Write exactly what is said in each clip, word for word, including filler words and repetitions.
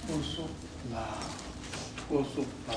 呼吸啦，呼吸啦。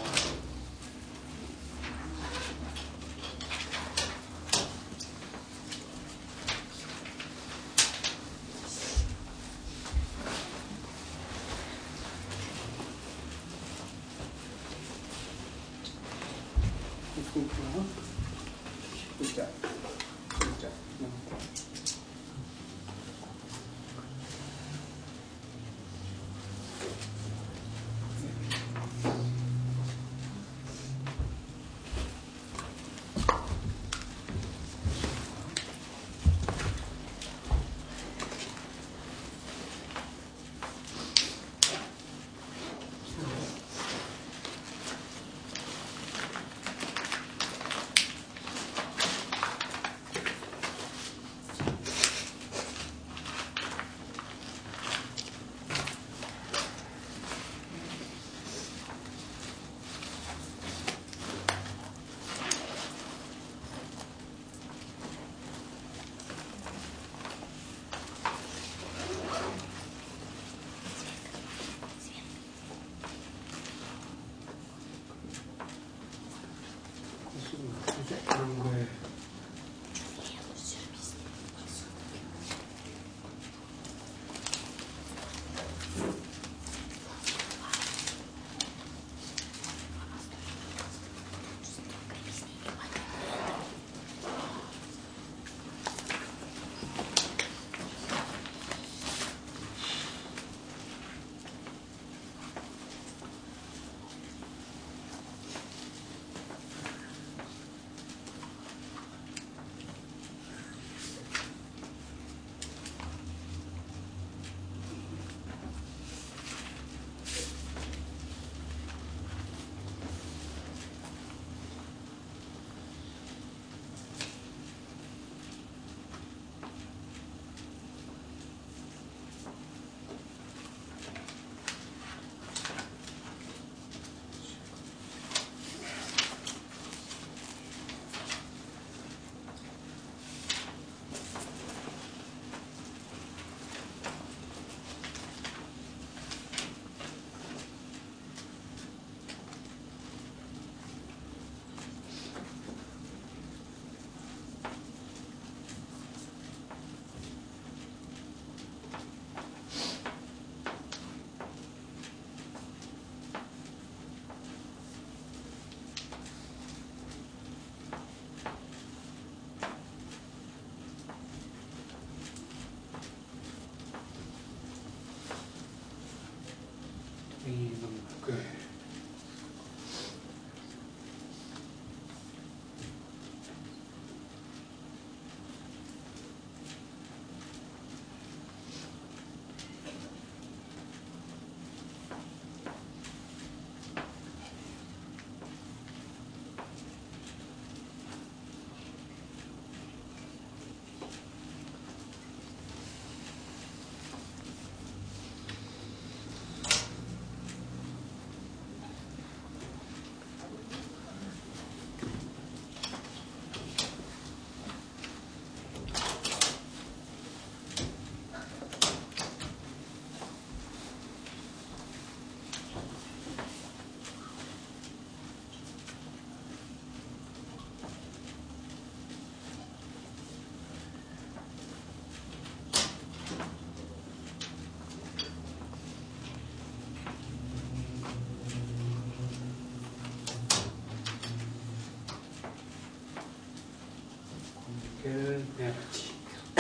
呼吸啦，呼吸，呼吸，嗯。Good energy.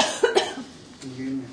Good energy.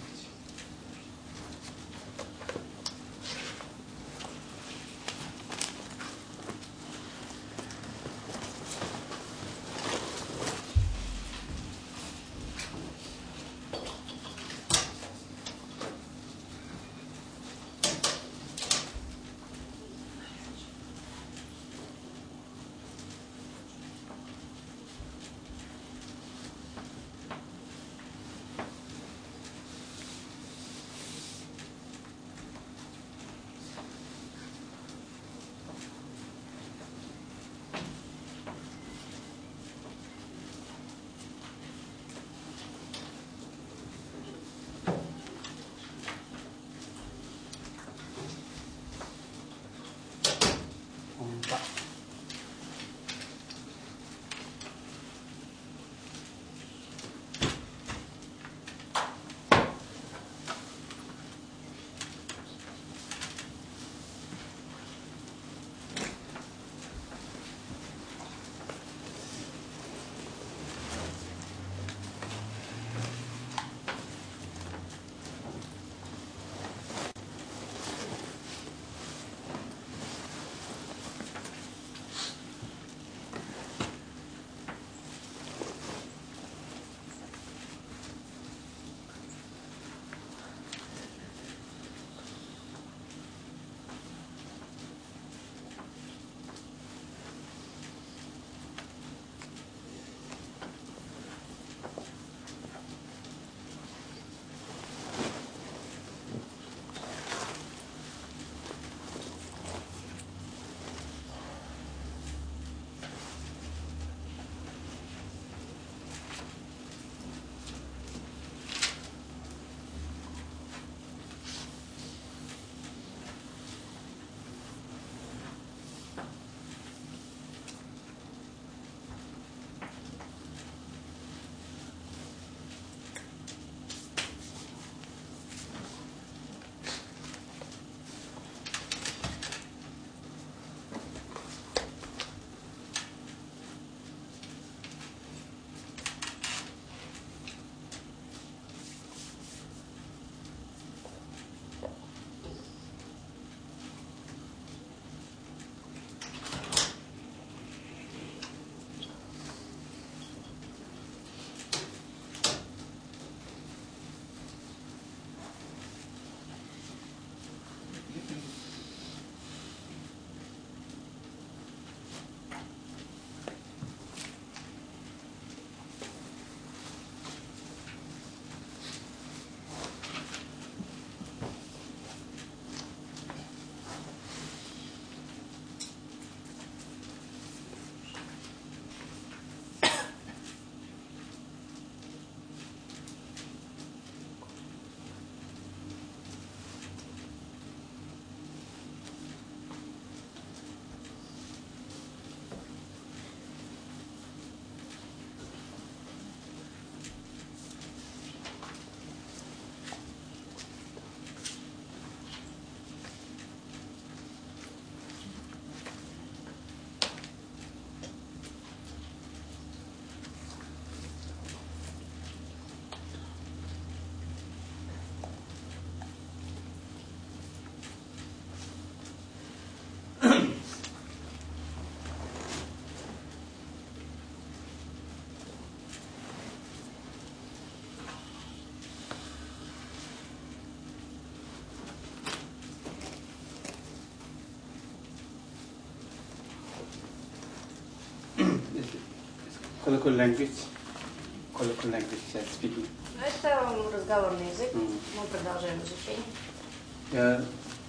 colloquial language. Colloquial language speaking. Это разговорный язык. Mm. Мы продолжаем изучение. Yeah.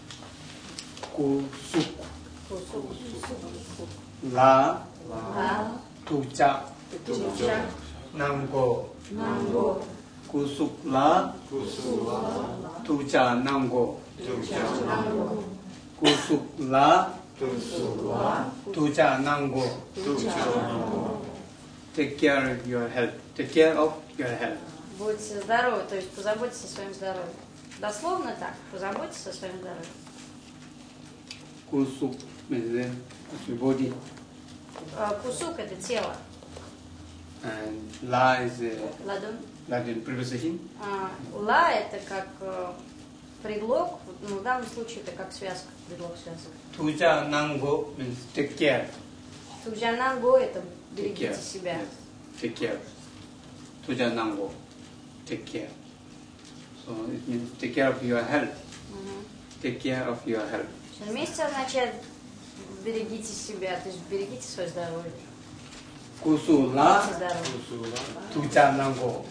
Kusuk. Кусук. La. La. Tuja. Tuja. Nango. Nango. Kusuk la. Tuja nango. Nango. Kusuk la. Tuja nango. Take care of your health. Take care of your health. Будьте здоровы, то есть позаботьтесь о своем здоровье. Дословно так, позаботьтесь о своем здоровье. Kusuk means the body. А, Кусук это тело. And la is a Ладонь. Latin preposition. А, Ла это как э, предлог, ну, в данном случае это как связка, предлог связка. Tuja nango means take care. Туджананго это Take берегите care. себя. Yes. Take care. Tuja nango. Take care. So it means take care of your health. Мгм. Take care of your health. Все вместе означает берегите себя, то есть берегите свое здоровье. Kusula Будьте здоровы. tuja nango.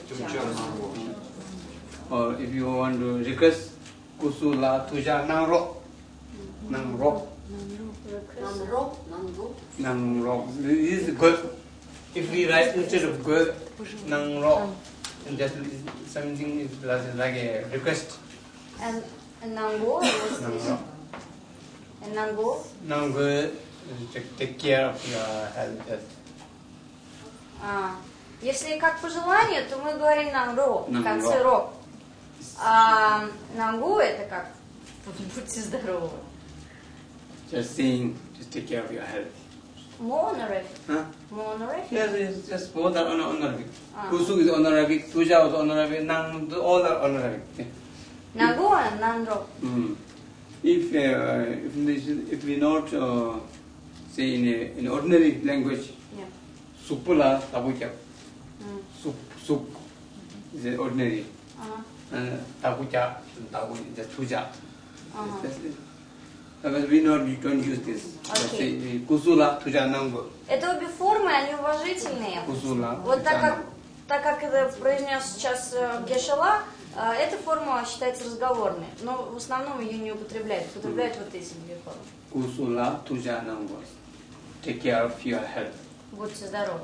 Or if you want to request kusula tuja nangro. Nangro. Нанро, нанро. Nangro. This is good. If we write instead of good, nangro, and that is something is like a request. And, and Nango, what's this? Nangro. And Nango, Nango, take, take care of your health. Yes. а, если как пожелание, то мы говорим Нанро, в Нанро. конце ро. А Нангу это как будьте здоровы. Just saying, just take care of your health. Монореф. Huh? Монореф. Yes, it's just both are honor- honorific. Ah. Kusuk is honorific, tuja is honorific, nang, all are honorific. Yeah. Нангу, Нанро. Mm. If uh, if, this, if we not uh, say in a, in ordinary language, Нет. supula tabuja, М. sup sup is a ordinary, Ага. uh, tabuja tabu is tuja. Ага. That's it. But we not we don't use this. Just Okay. say kusula tuja nango. Это обе формы, они уважительные. Kusula. Вот так tuja как, nango. так как это произнес сейчас э, Гешала, э, эта форма считается разговорной, но в основном ее не употребляют. Употребляют вот эти две формы. Kusula tuja nango. Take care of your health. Будьте здоровы.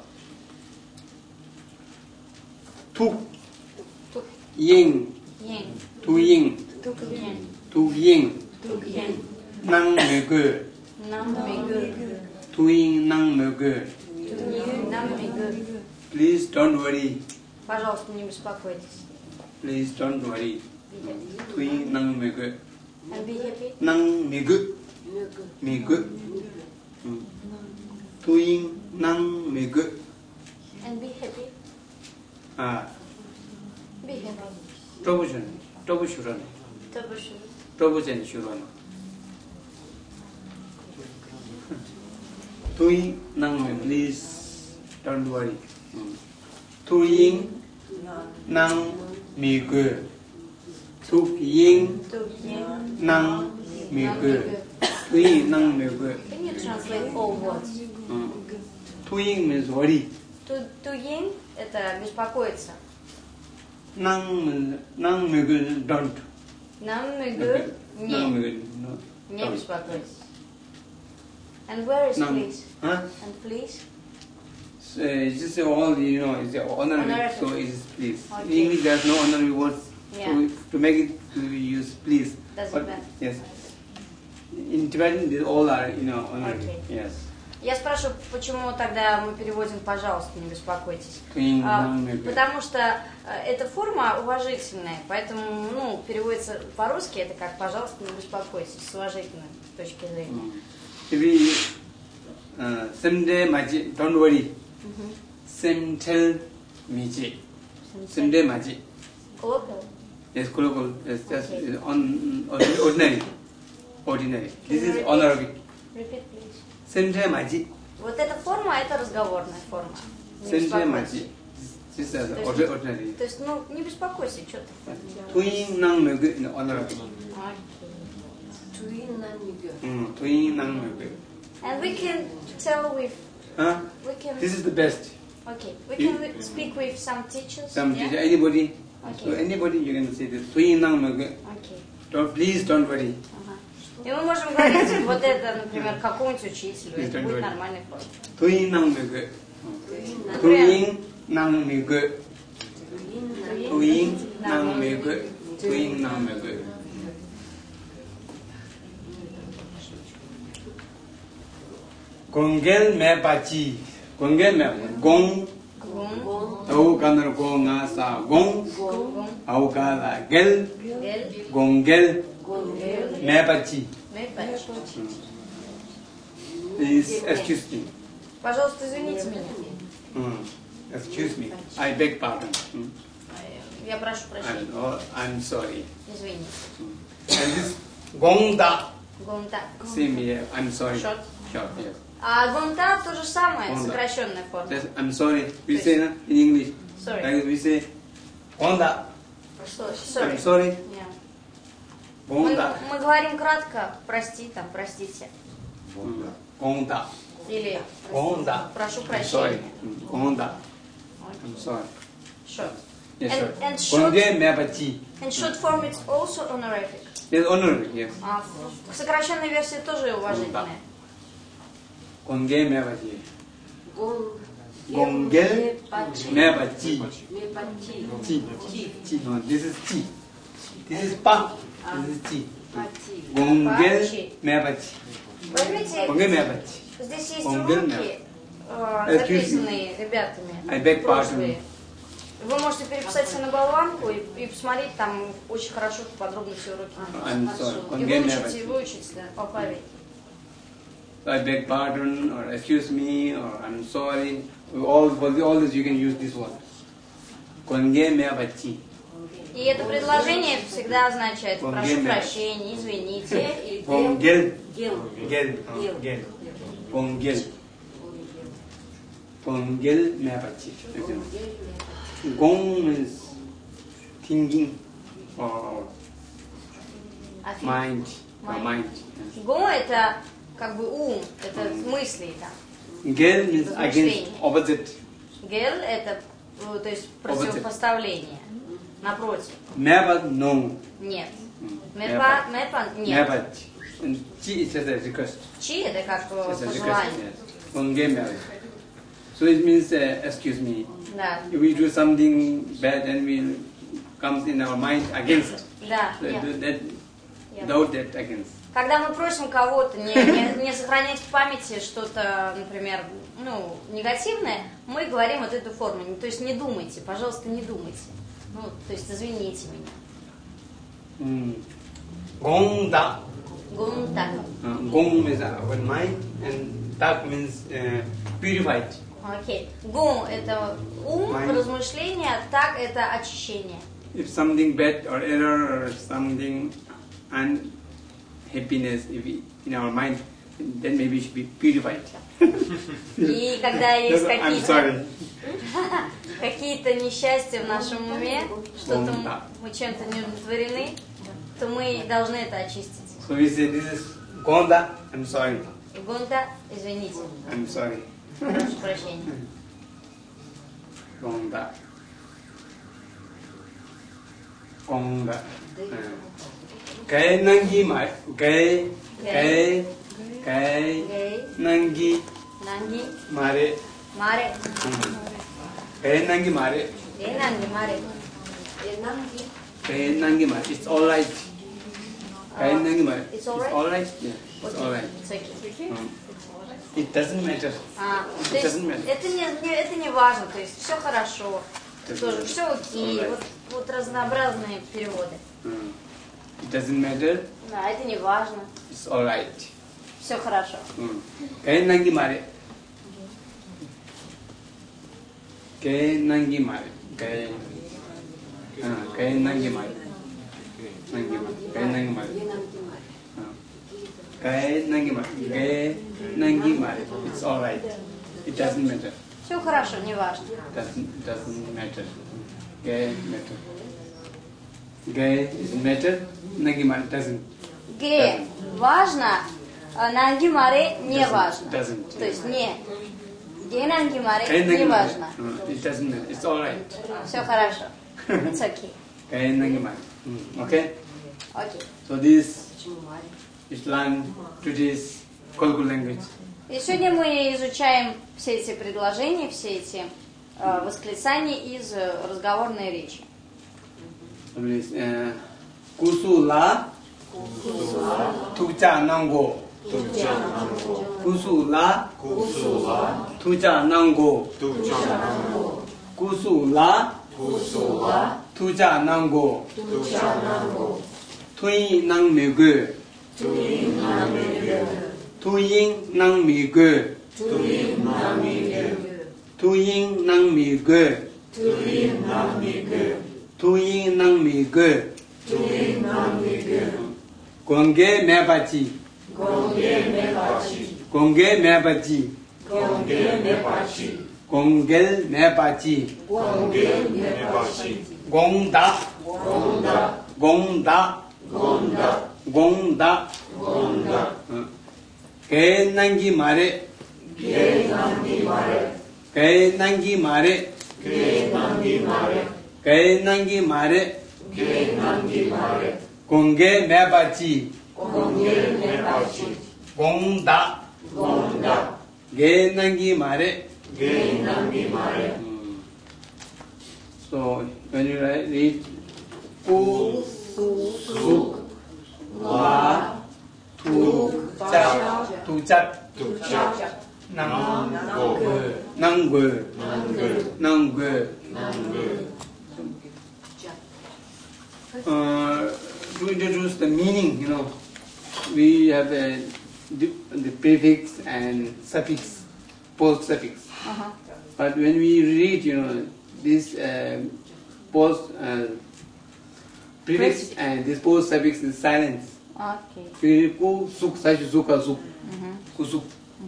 Tu Тук, ying ень, tu ying ень, tu ying тук, ень. nang mege Нам мигы, tu ying nang mege. нам мигы. Please don't worry. Пожалуйста, не беспокойтесь. Please don't worry. Tu ying nang mege And be happy. nang mege mege. Tu ying nang mege. And be happy. Ah, Be happy. trouble trouble shuran То больше. trouble chen shuran. Tu ying nang mege. Please don't worry. Tu ying nang mege. Tu ying Тук, ень. nang mege. Tu ying nang mege. Can you translate all words? Tu ying means worry. Ту, туин – это беспокоиться. Nang means nang mege don't. Нам мигы Nang не, mege no. не don't. беспокойтесь. And where is Nang. please? Huh? And please? So, it's just all you know. It's honorary. Honorific. So it's please. In Okay. English, there's no honorary words. Yeah. So to make it, we use please. Doesn't But- matter. Yes. In Tibetan, these all are you know honorary. Okay. Yes. Я спрашиваю, почему тогда мы переводим «пожалуйста, не беспокойтесь». Tuing А, nang mege. потому что а, эта форма уважительная, поэтому, ну, переводится по-русски, это как «пожалуйста, не беспокойтесь», с уважительной точки зрения. Mm. If we uh, someday maji, don't worry. Мгм. Simtel miji. Someday maji. Колокол? Yes, colloquial. Yes, just Okay. on ordinary. Ordinary. This is honorific. Repeat, please. Someday maji. Вот эта форма, это разговорная форма. Не Someday беспокойся. maji. This is То есть- ordi- ordinary. То есть, ну, не беспокойся, что ты. Tuing nang mege in honorific. Туин нанигö. Mm, Tuing nang mege. And we can tell with, Huh? we can, This is the best. Okay, we can speak with some teachers. Some yeah? teacher, anybody. Okay. So anybody you can say this. Tui nang me ge. Okay. Don't please don't worry. Ага. И мы можем говорить вот это, например, какому-нибудь учителю. Please Это don't будет worry. нормальный форм. Tui nang me ge. Tui nang me ge. Tui nang me ge. Tui nang me ge. Gongel me bachi. Gongel me gong. Гум. Tau kanar go nga sa gong. Гум. Au ka la gel. Гель. Gongel Гель. me bachi. Мэпач. Please excuse me. Пожалуйста, извините меня. Mm. Excuse me. I beg pardon. Mm. Я прошу прощения. I'm, oh, I'm sorry. Извините. And this gongda. Гумта. Same here. I'm sorry. Short. Short, yes. А гумта то же самое, Гунда. сокращенная форма. That's, I'm sorry. We Yes. say na, in English. Sorry. Like we say gongda. Что? I'm sorry. Yeah. Мы, Gongda. мы говорим кратко, прости, там, простите. Mm. Gongda. Или Gongda. прошу I'm sorry. прощения. Mm. Gongda. I'm sorry. Short. Yes, And- sir. and short- Gongde me bachi. And short form it's also honorific. Yes, honor. Yes. А в сокращенной версии тоже уважительная. Gongge me bachi. Гон. Gongel Пачи. me bachi. Мепачи. Chi. Chi. No, this is chi. This is pa. This is chi. Пачи. Gongel Пачи. me bachi. Возьмите, Gongge me bachi. здесь есть Гонгель, уроки, э, Excuse me. записанные ребятами, I beg прошлые. Вы можете переписать себе на болванку и, и посмотреть, там очень хорошо, подробно все уроки. I'm sorry. И Gongge me выучить, и bachi. выучить, да, алфавит. So I beg pardon, or excuse me, or I'm sorry. All for the, all this you can use this word. Gongge me bachi. И это предложение всегда означает прошу Гонгель. прощения, извините. Gongel. Гел. Gel. uh, Gel. Gongel. Gongel me bachi. Gong means thinking or Афи- mind. Or Mind. mind. Го это как бы ум, это мысли там. Gel means against, Размышление. opposite. Гель это, ну, то есть противопоставление. Напротив. Never no. Нет. Mm. Мепа, мепа, нет. Never. And chi is just a request. Чи это как э, Just a request. пожелание. Yes. Gongge me bachi. So it means uh, excuse me. Да. If we do something bad and we comes in our mind against. Да. So я- do that, я- doubt that against. Когда мы просим кого-то не, не, не сохранять в памяти что-то, например, ну, негативное, мы говорим вот эту форму. Не- То есть не думайте, пожалуйста, не думайте. Ну, то есть извините меня. Mm. Gongda. Гун так. Uh, gong means our mind and tak means uh, purified. Окей. Гун это ум, Mind. размышление, так это очищение. If something bad or error or something unhappiness if we, in our mind, then maybe it should be purified. И когда есть I'm какие-то sorry. какие-то несчастья в нашем уме, что-то Гун, да. мы чем-то не удовлетворены, то мы должны это очистить. So we say this is Gonda, I'm sorry. Гунта, извините, I'm sorry. прошу прощения. Gonda. Gonda. Cái nangi mai, cái cái cái Гей, nangi нанги, mare, маре, cái nangi mare, гей, нанги, маре. Энанги. cái nangi mare. It's all right. Cái Uh, nangi mare. it's all right? All right. Yeah, it's all right. It's okay. Um, It doesn't matter. А, It то есть doesn't matter. это не, не- это не важно, то есть все хорошо, Doesn't тоже matter. все окей, Alright. вот, вот разнообразные переводы. Um, It doesn't matter. Да, это не важно, It's all right. все хорошо. Um, Cái nangi mare. Cái nangi mare. Cái à, cái nangi mare. Nangi mare. Cái nangi mare. Энанги май. Uh, Cái nangi mare. Cái nangi mare. It's all right. It doesn't matter. Все хорошо, не важно. Doesn't doesn't matter. Cái matter. Cái is matter. Nangi mare doesn't. Ге важно, а нанги маре не Doesn't- важно. doesn't. То есть не. Гейнанги Маре, Каеннанги не Маре. важно. No, it doesn't matter. It's all right. Все хорошо. It's okay. Каеннанги Маре. Mm, okay? Окей. So this Почему Мария? is learned today's Kolkul language. И сегодня мы изучаем все эти предложения, все эти э, восклицания из э, разговорной речи. So please, uh, Kusula Tuja Nango. Kusula Tuja Nango. Kusula Tuja Nango. Tuyin Nang Megu. Tuyin Nang Megu. Tuyin Nang Megu. Tuyin Nang Megu. Gongge Mebaji. Gongge Mebaji. Gongel Mebaji. Gongda. Gongda. Gongda. Gaenangi Mare. Gaenangi Mare. Gaenangi Mare. Gongge Mebaji. Gongda. Gaenangi Mare. Mm. So when you write, read Ku Su La Tu Cha Tu Chat Nang Nang Gu Nang Gu. Uh, to introduce the meaning, you know, we have a, the, the prefix and suffix, post suffix. Ага. But when we read, you know, this uh, post uh, prefix and this post suffix is silence. Окей. We read ku suk, sashi suka suk, kusuk.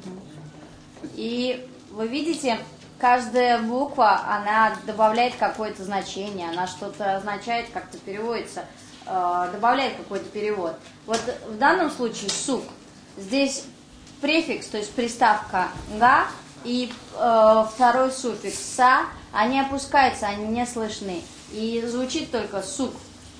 И вы видите, каждая буква, она добавляет какое-то значение, она что-то означает, как-то переводится, э, добавляет какой-то перевод. Вот в данном случае сук, здесь префикс, то есть приставка га и э, второй суффикс са, они опускаются, они не слышны. И звучит только сук.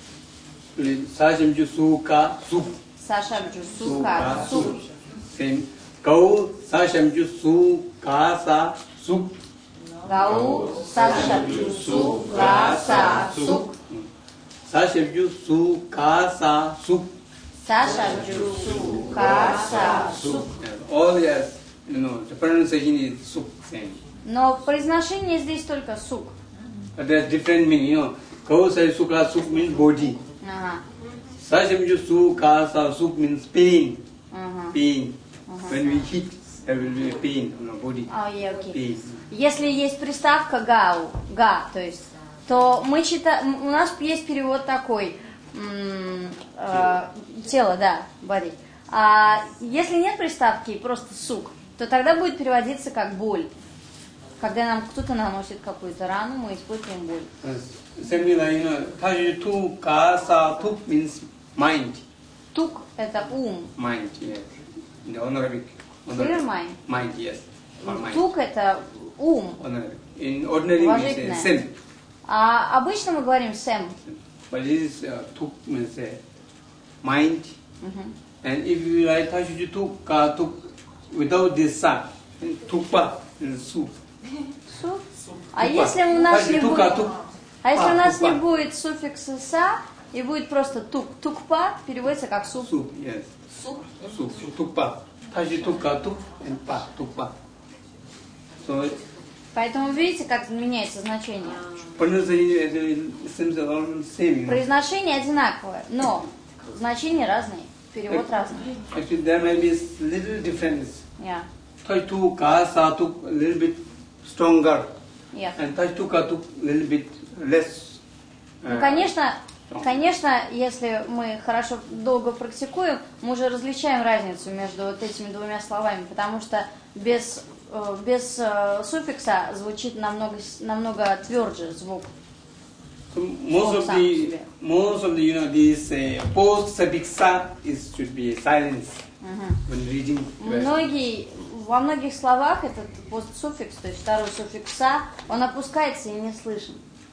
Sashimju suka suk. Сашамджу сука, сук. Same. Gau sashimju suka sa suk. Гау, сашамджу сука, са, сук. Sashimju suka sa suk. Сашамджу сука, са, сук. All yes, you know, the pronunciation is suk same. Но произношение здесь только сук. But there's different meaning, you know. Gau sa suka suk means body. Ага, Sashimju suka sa suk means pain. ага. Pain. When we hit, there will be a pain on our body. А, е, окей. Pain. Если есть приставка гау, га, то есть, то мы читаем, у нас есть перевод такой, м, э, тело, да, body. А если нет приставки, просто сук, то тогда будет переводиться как боль. Когда нам кто-то наносит какую-то рану, мы испытываем боль. Similar, you know, Tashi tu ka sa tuk means mind. Тук – это ум, Mind, yes. In the Honorific. clear mind. Mind, yes. Or mind. Тук – это ум. Honorific. In ordinary we say Положительное. sim. А обычно мы говорим сэм. But this uh, tuk means uh, mind. Мгм. And if you write Tashi tu ka tuk without this sa, tukpa means soup. Сук. А Тупа. если у нас Таshi не tu будет, ka tuk. а если па, у нас не тупа. будет суффикса са и будет просто тук, тукпа переводится как суп. Soup, yes. Суп. Soup, tukpa. Tashi tu ka tuk and pa, tukpa. So Поэтому видите, как меняется значение. pronunciation seems around same. You know. Произношение одинаковое, но значения разные, перевод разный. Actually, there may be little difference. Yeah. Touch tu ka sa tuk a little bit stronger, Yeah. and touch tu ka tuk a little bit less. Ну, uh, конечно, strong. конечно, если мы хорошо долго практикуем, мы уже различаем разницу между вот этими двумя словами, потому что без, э, без э, суффикса звучит намного, с- намного тверже звук. So most of Song the sounds, most of the you know these uh, post suffix sa is should be silence Мгм. when reading. Многие во многих словах этот постсуффикс, то есть второй суффикс «са», он опускается и не слышен.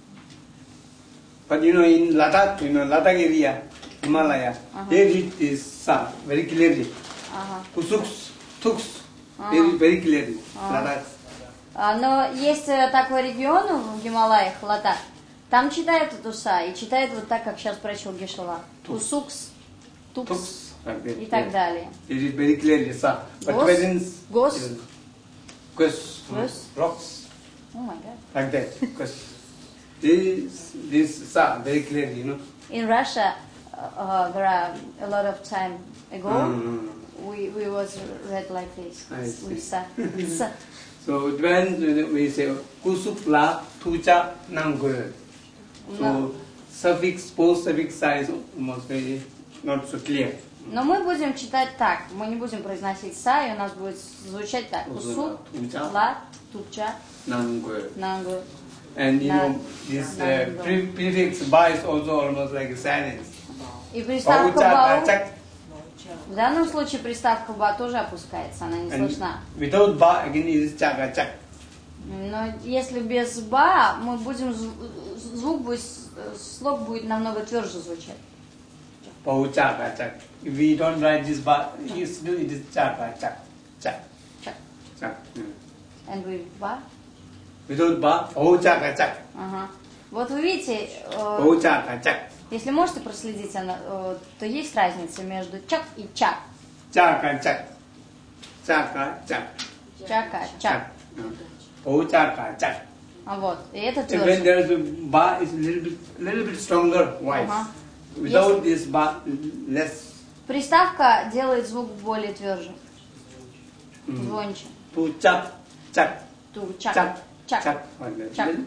But you know, in Ladakh, you know, Ladakh area, Himalaya, Uh-huh. they read this sa very clearly. Ага. Kusuks, tuks, Uh-huh. they read very clearly. Uh-huh. Ladakh. А, но есть э, такой регион в Гималаях, Ладак, там читают эту «са» и читают вот так, как сейчас прочел Гешала. Тусукс, тукс Tuks, like that. и так Yeah. далее. They read very clearly sa. But Gos, presence, gos. is Gus, Gos. rocks, О май гад. like that. Gus. This, this sa very clearly, you know. In Russia, uh, there are a lot of time ago, Mm. we, we was read like this, I see. with «са». «Са». So when we say kusupla tucha nangul, No. so suffix, post suffix is almost very not so clear. Но мы будем читать так, мы не будем произносить «са», и у нас будет звучать так. Усу, Усу, туча. ла, туча, Nangul. нангу. And you Na- know this uh, nangul. pre- prefix ba is also almost like a silence. И приставка Paucha, «бау», kachak. в данном случае приставка «ба» тоже опускается, она не And слышна. without ba again is chaka chak. Но если без «ба», мы будем, зв- звук будет, слог будет намного тверже звучать. Paucha, kachak. If we don't write this ba, you still it is chaka chak. Chak. Чак. Chak. Yeah. And with «ба». Without ba, paucha, kachak. Ага. Вот вы видите, э, Paucha, kachak. если можете проследить, она, э, то есть разница между «чак» и «чак». Chaka chak. Chaka chak. Чака, чак. Paucha, chak. А вот, и это And when тверже. there is a ba, is a little bit, little bit stronger voice. Uh-huh. Without this ba, less. Приставка делает звук более тверже, Mm. звонче. To chak, chak, Ту, чак, chak, чак. chak. like that. Chak.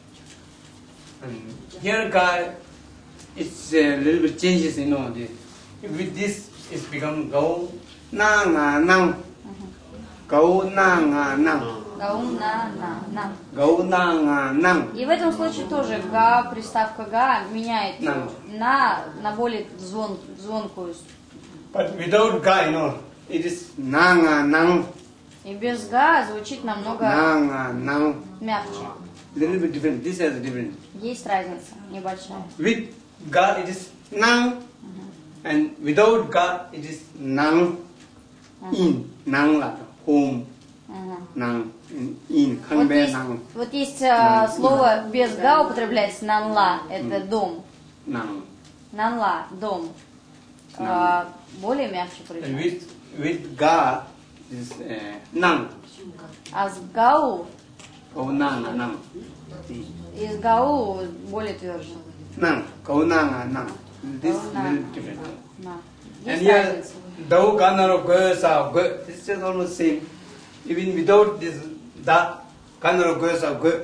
And here, guy, it's a little bit changes, you know. The, with this, it's become go na nga nang, go na nga nang, Гаум, на, на, на. go na nga nang. И в этом случае тоже га, приставка га меняет На. на, на более звон, звонкую. But without ga, you know, it is na nga nang, И без га звучит намного na nga nang. мягче. Little bit different. This has a different. Есть разница небольшая. With ga, it is nang, and without ga, it is nang. In nang la, home Ага. nang, in, in Вот kanbe есть, nang, вот есть э, слово без га употребляется нанла, это дом. nang. Нанла, дом. Нан. А, более мягче And произносится. with with ga, is uh, nang. А с гау, Go nang nga nang. из гау более тверже. Nang. Go nang nga nang. This Go is nang. little different. На. And Есть here, разница. do kanaro go sa go. This is almost same. Even without this da kanaro go sa go.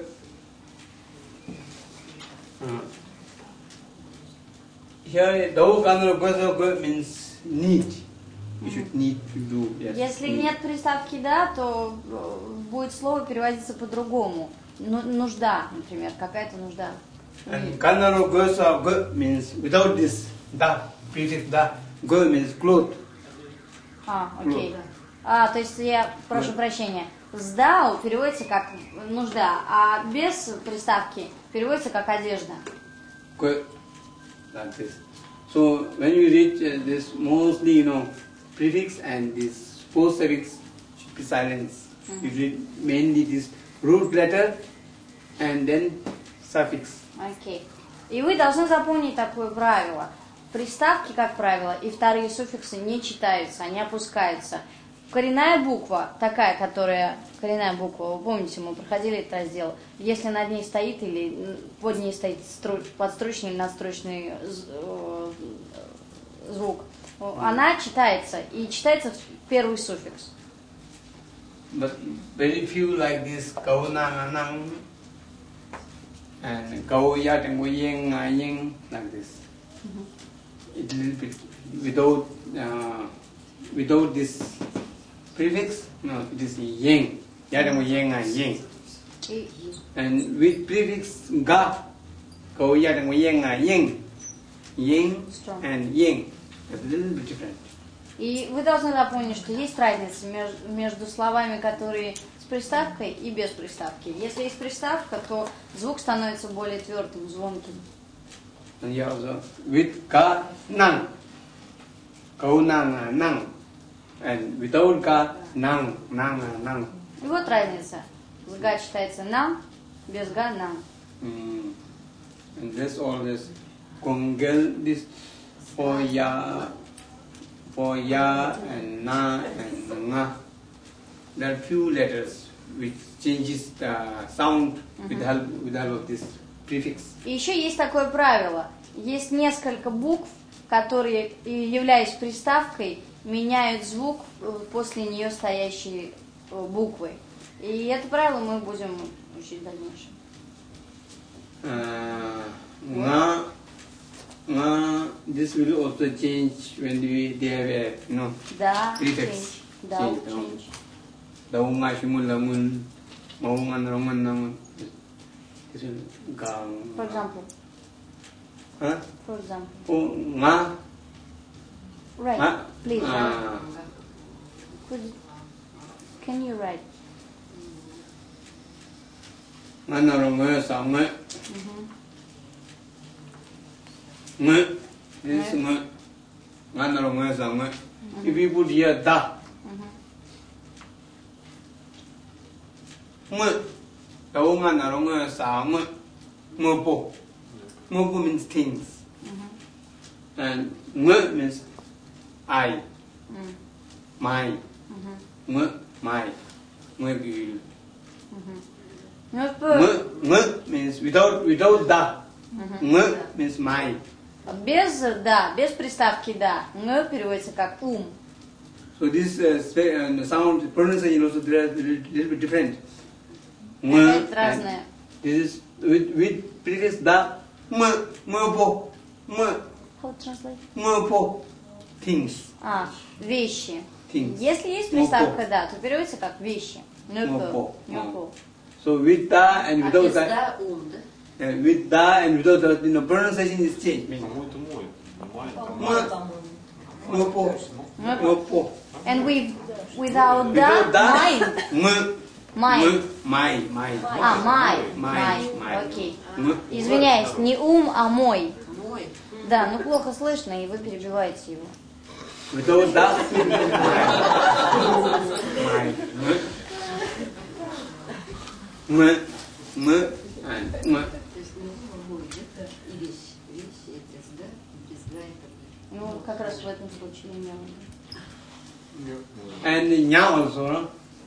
Uh, Here, do kanaro go sa go means need. You should need to do. Yes. Если need. нет приставки «да», то э, будет слово переводиться по-другому. Ну, нужда, например, какая-то нужда. And kanaro go sa go means without this da prefix da go means cloth. А, окей. А, то есть я прошу Да. прощения. «Сдау» переводится как нужда, а без приставки переводится как одежда. Go like this. So when you reach uh, this, mostly you know prefix and this post suffix should be silence. You read mainly this root letter and then suffix. Окей. И вы должны запомнить такое правило. Приставки, как правило, и вторые суффиксы не читаются, они опускаются. Коренная буква, такая, которая, коренная буква, вы помните, мы проходили этот раздел, если над ней стоит или под ней стоит стру- подстрочный или надстрочный з- э, звук, она читается, и читается первый суффикс. But very few like this go nang nang and go yat and go yeng nga yeng like this. It little bit without uh, without this prefix, no, it is yeng. Yat and go yeng nga yeng. И And with prefix ga, go yat and go yeng nga yeng. Yeng Strong. and yeng. It's a little bit different. И вы должны напомнить, что есть разница между, между словами, которые с приставкой и без приставки. Если есть приставка, то звук становится более твердым, звонким. And here also with ka nang, kau nang nang, and without ka nang nang nang. И вот разница. Га читается нам, без га нам. Mm. And this all this kongel this for ya, for ya and na and nga. There are few letters which changes the sound mm-hmm. with the help with the help of this prefix. И еще есть такое правило. Есть несколько букв, которые, являясь приставкой, меняют звук после нее стоящей буквы. И это правило мы будем учить в дальнейшем. Uh, nga, nga, this will also change when we they have a, you know, Да, prefix. Да, change. change. Daunga shimul lamun, maungan roman namun. This will gang. For example. Huh? For example. Oh, nga. Right. Nga. Please. Uh, Could, can you write? nga narong sa nga. Nga. This is nga. Nga narong sa nga. If we put here da. Nga. Daunga narong sa nga. Nga po. Nga po means things. And nga means I. Mm. My. Mm-hmm. Nga. My. Nga gil. Ну, Nga. Nga means without without da. Nga means my. без да, без приставки да. Н переводится как ум. So this uh, spe- uh, sound pronunciation also there are a little bit different. Nga. Опять разное. This is with with prefix da. Nga. Nga po. Nga. How to translate? Nga po. Things. А, вещи. Things. Если есть приставка да, то переводится как вещи. Нёпо. Нёпо. So with da and А without без da. да ум, да? Uh, with da and without da, you know, pronunciation is changed. По-моему, это мой. Nga. Nga po. Nga po. And with, without Without да, da. mind. Nga. Mind. Nga. My. My. А, май. Май. Май. Окей. Nga. Извиняюсь, не ум, а мой. Мой. Да, ну плохо слышно, и вы перебиваете его. Without da. My. My. Nga. Nga. And nga. То есть не мой, это и вещь. Вещь это с да, без да это да. Ну, как раз в этом случае имела. And nya also, no?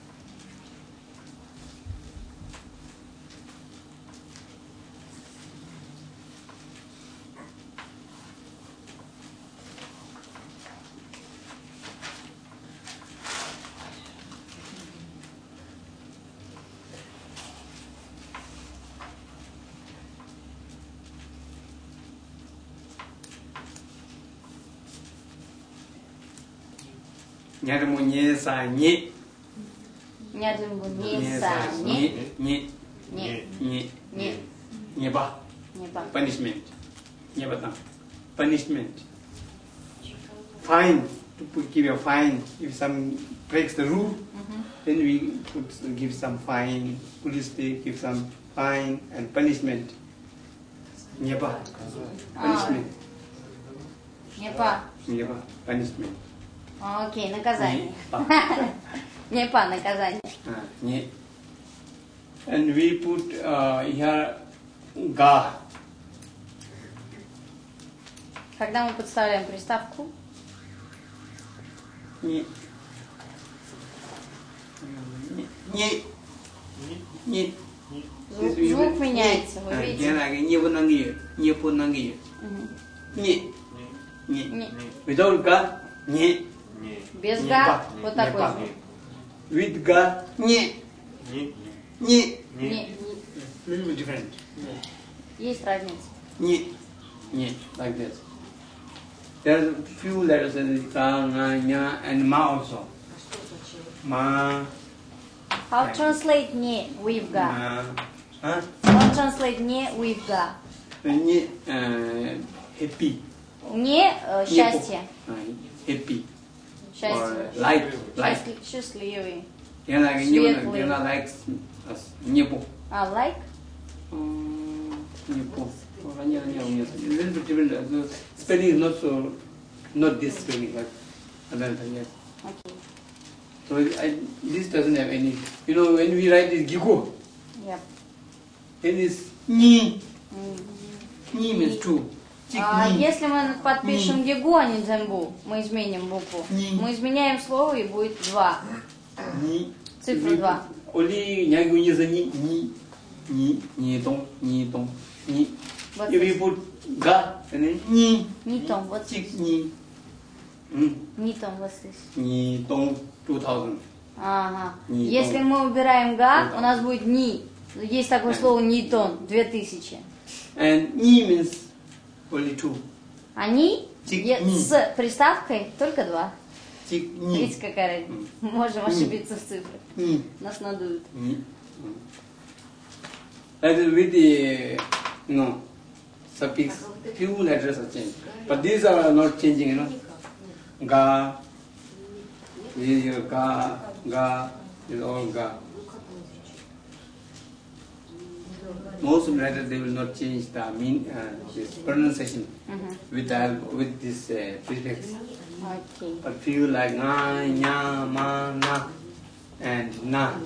Nyarmu nye sa nye. Нядимбу не Nye са, sa не, nye. Nye. не, Nye. не, Nye ba. не ба. Punishment. Nye ba tam. Punishment. Fine. To put, give a fine. If some breaks the rule, then we put, give some fine. Police they give some fine and punishment. Nye ba. Punishment. Не па. Nye ba. Punishment. Окей, наказание. Не па. Не па, наказание. Ah, nye. And we put uh, here ga. Когда мы подставляем приставку, Nye. Nye. Nye. звук, звук меняется, вы видите? Не понанги, не понанги. Не. Не. Не. Without ga, не. Не. Без Не га, па. вот Не такой па. звук. With ga, не. Не. Не. Не. Little bit different. Есть разница. Не. Не. Like this. There are few letters in ka, nga, nya, and ma also. Ma. How to translate не with га? Ma. Huh? How to translate не with га? Не. uh, Happy. Не э, счастье. Ah, happy. Счастье. like, like. Счастли- Счастливый. You know, like, you know, Светлый. you know, like us. Небо. А, like? Небо. Ранее, ранее у меня. Little bit different. The spelling is not so, not this spelling, but other than that. Окей. So I, this doesn't have any. You know, when we write this gigo, Yep. it is ni. М. Ni means two. Chik А ni. если мы подпишем гигу, а не дзембу, мы изменим букву. Ни. Мы изменяем слово и будет два. Ni. Цифра два. Only nyagi when you say ni, ni, ni, ni dong, ni dong, ni. Вот If you put ga, and then ni, Не том, вот chik здесь. ni. Mm. Не том, вот здесь. Ni dong two thousand. Ага. Не Если том. мы убираем га, Не у нас будет ни. Есть такое слово нитон, две тысячи. And ni means only two. Они Чик- е- ни. с приставкой только два. Chik ni. Видите, какая разница? Можем ошибиться в цифрах. Ni. Нас надуют. Ni. Mm. That is with the, you know, suffix, few letters are changed. But these are not changing, you know. Ga, here, ga, ga, is all ga. Most of the letters they will not change the mean, uh, this pronunciation Мгм. with the help with this uh, prefix. Окей. But few like na, nya, ma, na, and na.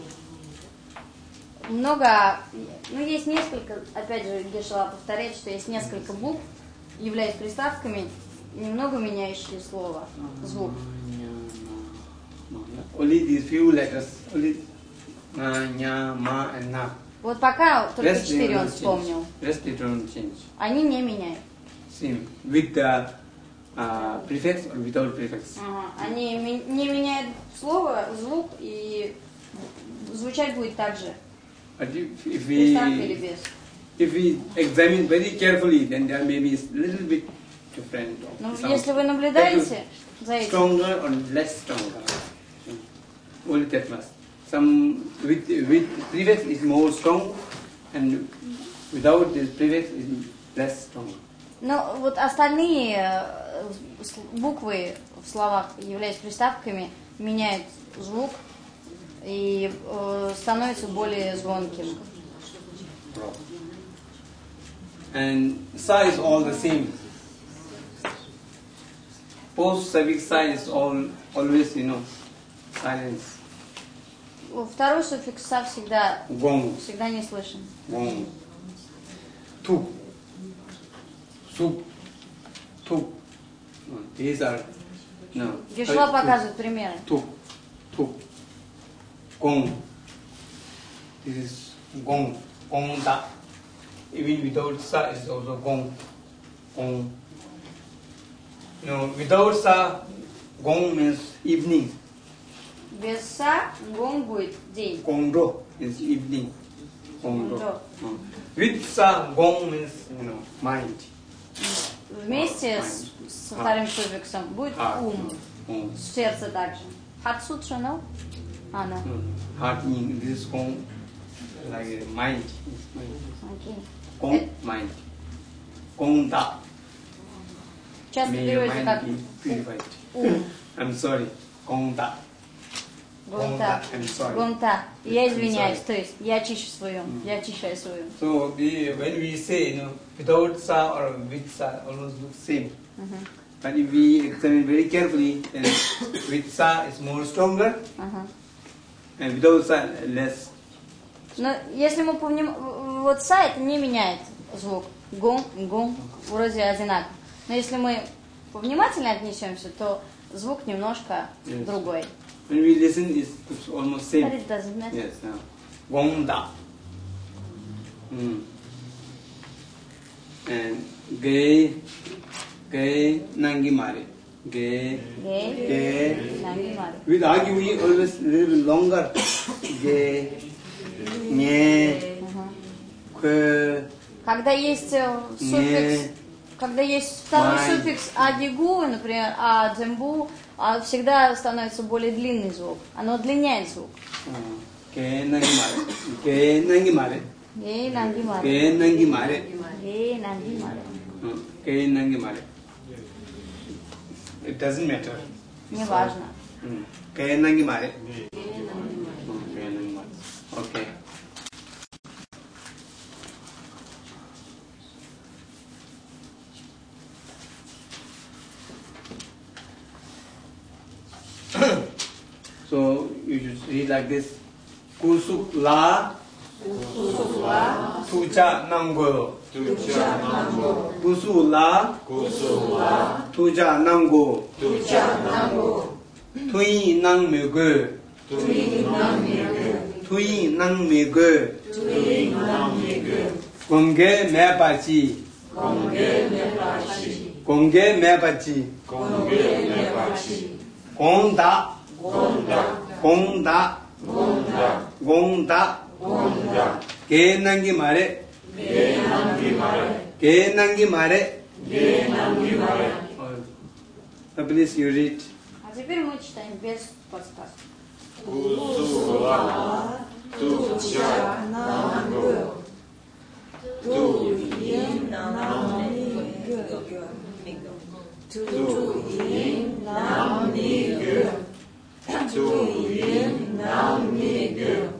Много, ну есть несколько, опять же, Гешела повторяет, что есть несколько букв, являясь приставками, немного меняющие слово, звук. Only these few letters, only na, nya, ma, and na. Вот пока только Rest they четыре will он not вспомнил. change. Rest they don't change. Они не меняют. Same with the uh, prefix or without prefix. Ага. Они ми- не меняют слово, звук, и звучать будет так же. But if, if Приставка или we без. if we examine very carefully, then there may be a little bit different. Ну, Some если вы наблюдаете за этим, stronger or less stronger. Only that much. Some with with prefix is more strong, and without this prefix is less strong. но вот остальные э, с- буквы в словах, являясь приставками, меняют звук и э, становятся более звонким. And sa is all the same. Post suffix sa is all always, you know, silence. Второй суффикс «са» всегда, Gong, всегда не слышен. gong. Tu, sup, tu. These are no. Гешла показывает примеры. Tu, tu. Gong. This is gong, gong da. Even without sa is also gong, gong. You know, without sa, gong means evening. Без «са» гон будет день. Gongdo is evening. Gongdo. Gongdo. Uh, With sa, gong means, you know, mind. Вместе с, со вторым суффиксом будет Heart. ум. Um, Сердце также. Хатсутша, no? А, no. heart means this is gong, like mind. Окей. Gong, mind. Gong da. Часто May your переводится как mind be purified. ум. I'm sorry. Gong da. Гонта. I'm sorry. Гонта. Я извиняюсь, sorry. то есть я очищу свою, я очищаю свою. So the, when we say, you know, without sa or with sa, almost look same. Мгм. But if we examine very carefully, then with sa is more stronger, Ага. and without sa less. Но если мы помним, вот «са» это не меняет звук. Гон, гон, вроде одинаково. Но если мы повнимательно отнесемся, то звук немножко Yes. другой. When we listen, it's, it's almost But same. it doesn't matter. Yes. Uh, gong da. Mm. And ge, ge nangi mare. Ge, Гей, ge. нанги мари. With agi we always little bit longer. Ge, nye, Ага. kwe, Когда есть э, суффикс, не, когда есть второй май. суффикс адигу, например, а дзембу, а всегда становится более длинный звук. Оно удлиняет звук. uh, ge nangi mare. Ge nangi mare. Гей, нанги мари. Ge nangi mare. Гей, нанги мари. Uh, ge nangi mare. It doesn't matter. Не важно. Kaya nangi mare. Kaya nangi mare. Okay. So you should read like this. Kusuk la tuja nango. Kusuk la tuja nango. Tui nang me go. Tui nang me go. Gongge me bachi. Gongge me bachi. Gongda. Gongda. Gongda. Ge nangi mare. Ge nangi mare. So please you read. А теперь мы читаем без подсказки. Кусула туча нангу. Туин намигу. Туин намигу. Туин намигу.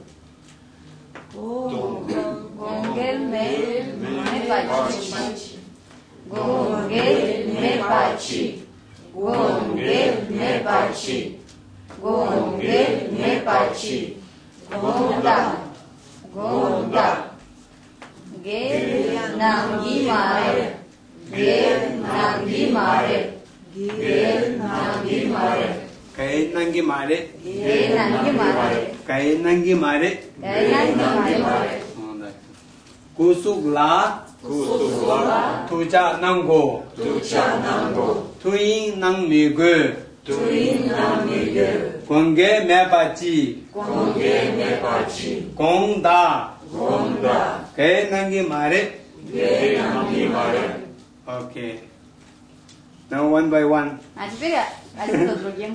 Гонгель ме бачи. Гонгель ме бачи. Гонгель ме бачи. Гонгель ме бачи. Гонда. Гонда. Ге нанги маре. Ге нанги маре. Ге нанги маре. Kaya nangi mare. Ге нанги маре. Kaya nangi mare. Ге нанги маре. Kusuk la Kusula tuja nango. tucha nangu. Tui nang me go. Tuin namigu. Gongge me bachi. Gongge me bachi. Gongda. Gongda. Kaya nangi mare. Ge nangi mare. Okay. Now one by one. А теперь один за другим.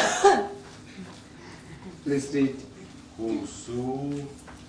Please read. Kusu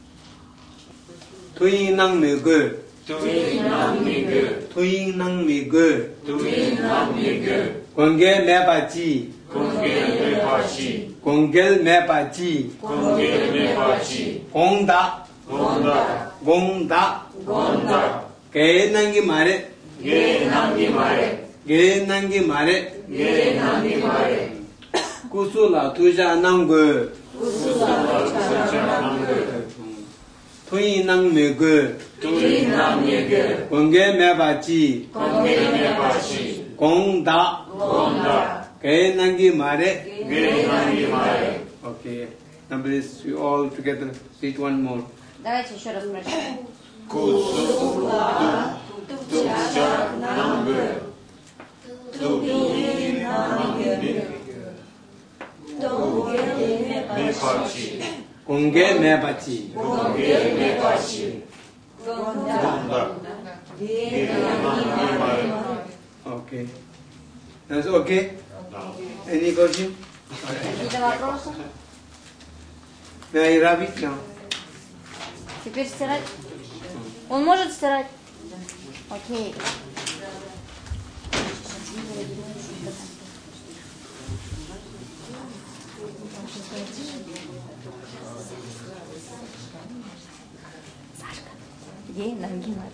Tui nang me go. tuin namigu. Tui nang me go. Tuin namigu. Gongge me bachi. Gongge me bachi. Gonggel me bachi. Gongge me bachi. Gongda. Gongda. Gongda. Gongda. Kaya nangi mare. Ge nangi mare. Ge nangi mare. Ge nangi mare. Kusula tuja nango. Kusula tucha nangu. Tui nang me go. Tuin namigu. Gongge me bachi. Gongge me bachi. Gongda. Gongda. Kaya nangi mare. Ge nangi mare. Okay. Now please you all together read one more. Давайте еще раз прочитаем. Kusula tucha nangu. Tuin namigu. Gongge me bachi. Gongge me bachi. Gongge me bachi. Gongda. Ge nangi mare. Okay. That's okay? Any question? Какие-то вопросы? May I rub it now? Теперь стирать. Он может стирать? Окей. Сашка, где ноги надо?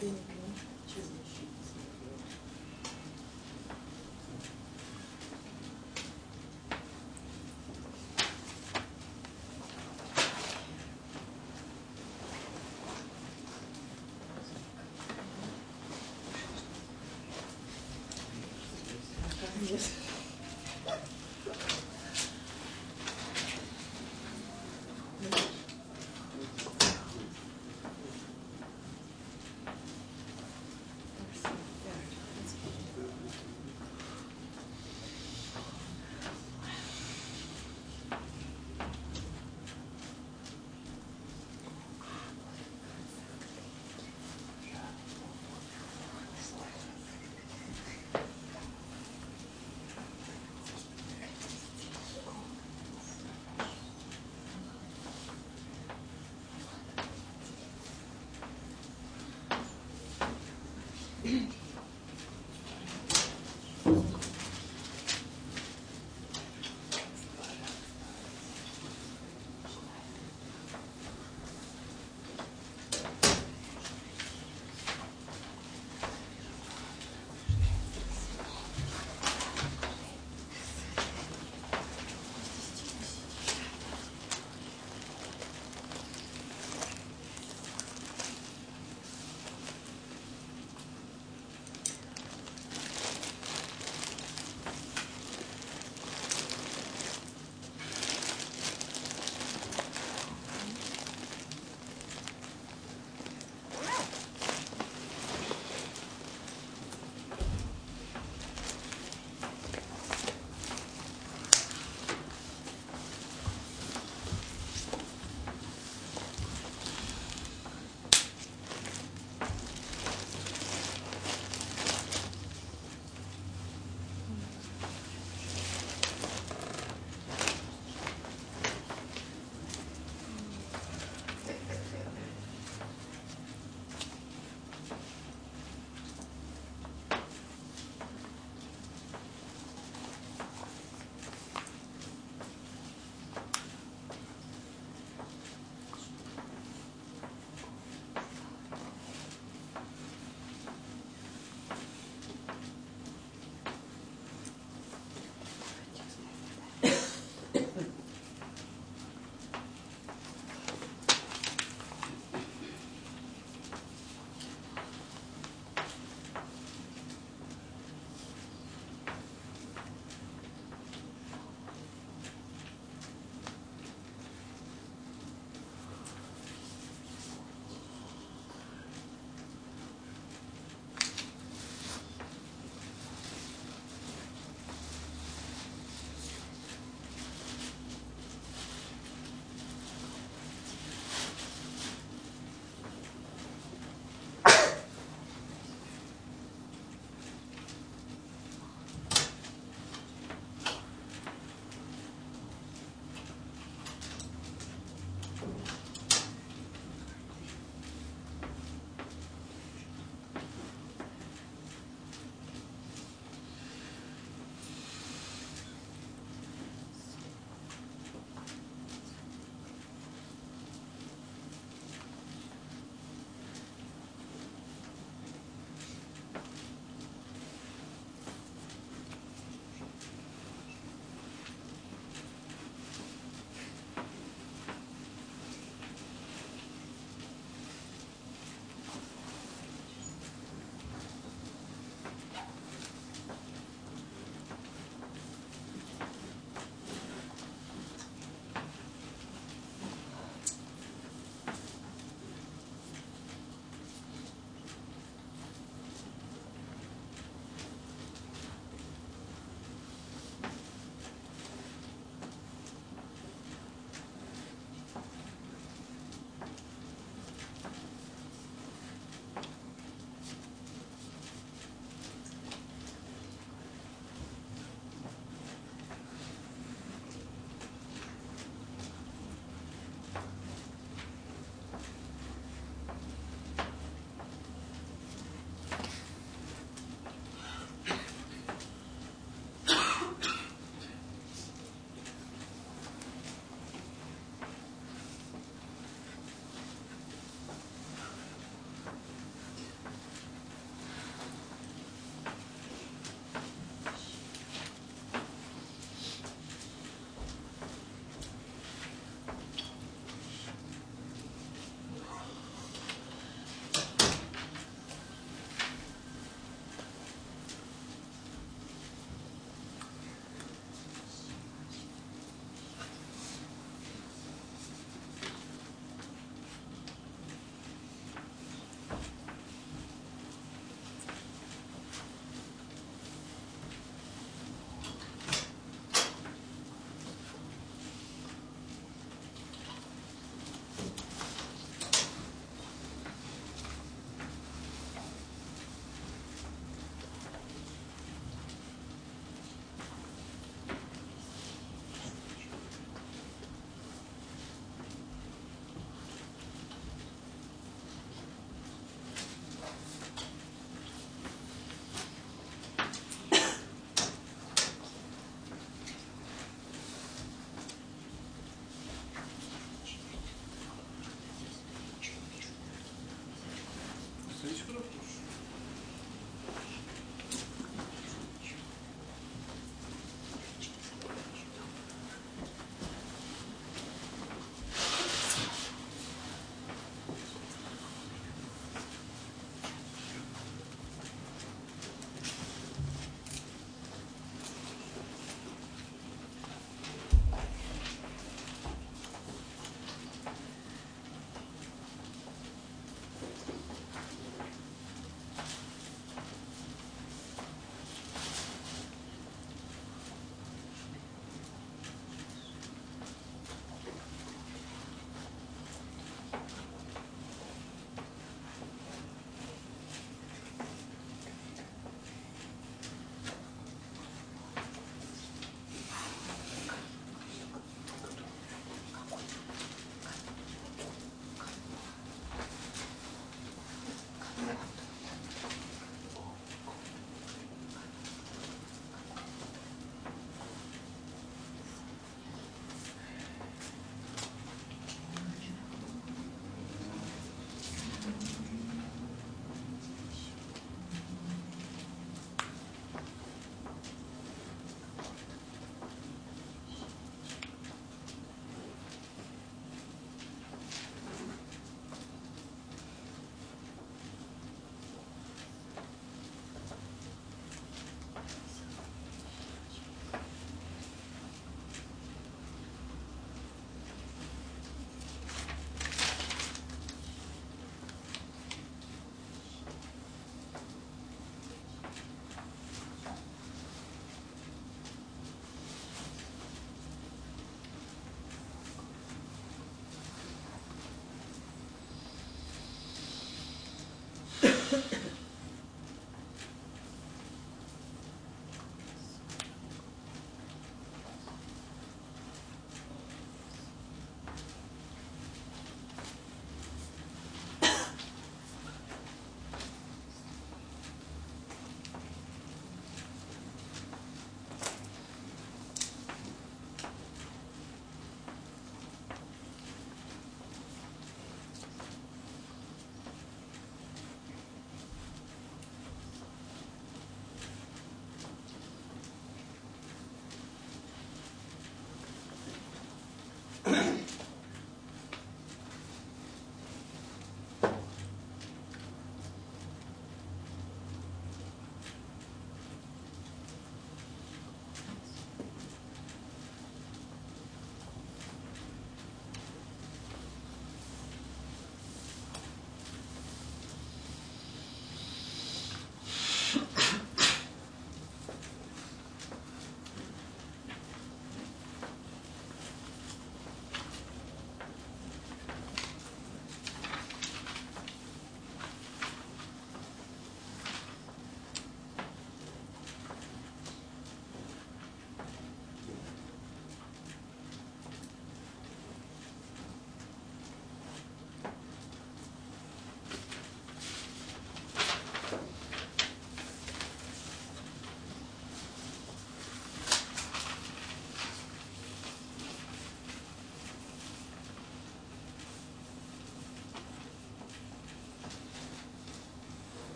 Ой,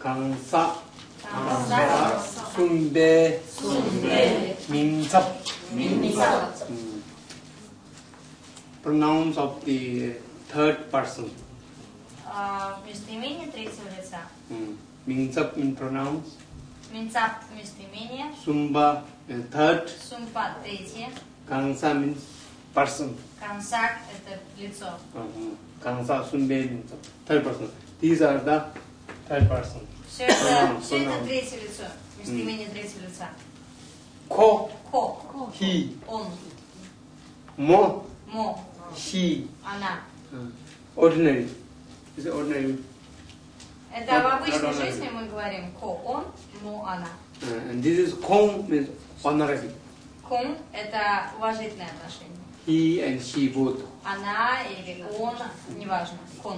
강사, Канса. 순배, Сумбе. 민섭. Минца. Mm. Pronouns of the third person. А, местоимение третьего лица. Mm. Min섭 in pronouns. Минцап местоимение. Sumba uh, third. Сумпа третье. Kansa means person. Кансак это лицо. Uh-huh. Kansa, Sunbe means third person. These are the third person. Все это, Pronoun, все это pronoun. третье лицо. Местоимение третьего лица. Ko, Ко. he, Он. mo, Мо. she. Она. Uh, ordinary. Is it ordinary? Это Not- в обычной not honorary. жизни мы говорим ко, он, мо, она. Uh, and this is kong means honorary. Ком это уважительное отношение. He and she both. Она или он, неважно. Кон.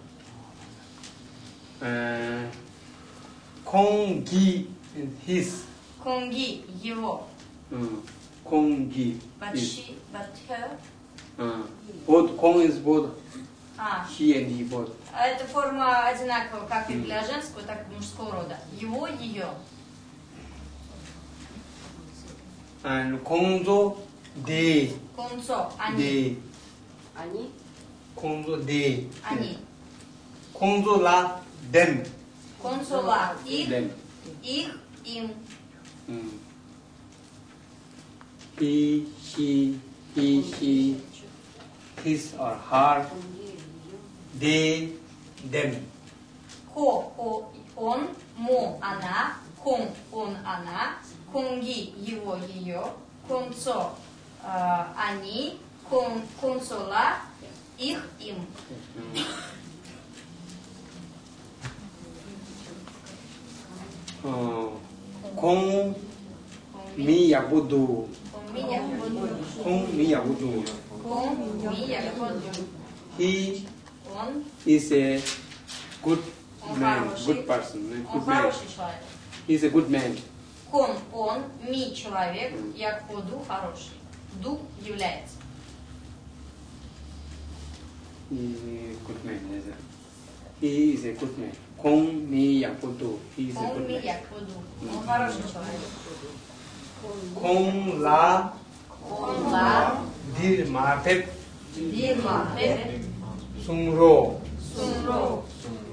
Uh, Konggi is his. Конги его. Uh, Konggi But is. she, but her. Uh, both Kong is both А, she and he both. эта форма одинакова как и для женского, так и для мужского рода. Его, ее. And Kongzo they Концо. Они. they Они? Kongzo they. Они. Kongzo la them. Консула. Их, Them. их, им. Mm. He, she, he, she, his or her, they, them. Ко, о, он, мо, она, кон, он, она, конги, его, ее, концо, э, они, кон, консола, их, им. Uh, Kong mi yabudu. Кон, меня, Kong mi yabudu. кон, меня, He он, is a good он man, хороший, good person, a он good man. хороший человек. He is a good man. Кон, он, ми, человек, як поду, хороший. Ду является. He is a good man. Yes, sir. He is a good man. Kong mi yabudu. He is a Он, good ми, man. як поду. Он хороший человек. Kong la Он, ла, dir ma pep дима, пепе, sung ro. сумро.